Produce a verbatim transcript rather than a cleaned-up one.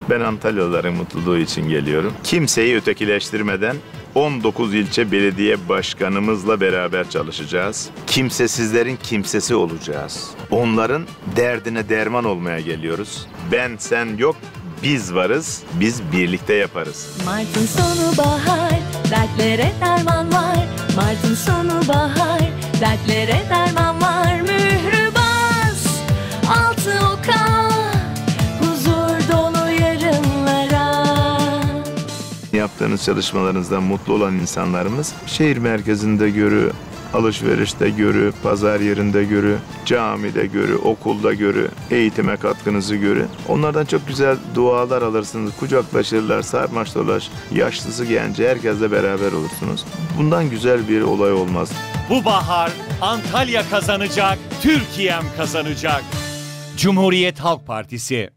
Ben Antalyalıların mutluluğu için geliyorum. Kimseyi ötekileştirmeden on dokuz ilçe belediye başkanımızla beraber çalışacağız. Kimsesizlerin kimsesi olacağız. Onların derdine derman olmaya geliyoruz. Ben sen yok, biz varız, biz birlikte yaparız. Mart'ın sonu bahar, dertlere derman var. Mart'ın sonu bahar, dertlere derman var. Mührü bas, altı oka, huzur dolu yarınlara. Yaptığınız çalışmalarınızdan mutlu olan insanlarımız şehir merkezinde görü, alışverişte görü, pazar yerinde görü, camide görü, okulda görü, eğitime katkınızı görü. Onlardan çok güzel dualar alırsınız, kucaklaşırlar, sarmaş dolaş, yaşlısı genci herkesle beraber olursunuz. Bundan güzel bir olay olmaz. Bu bahar Antalya kazanacak, Türkiye'm kazanacak. Cumhuriyet Halk Partisi.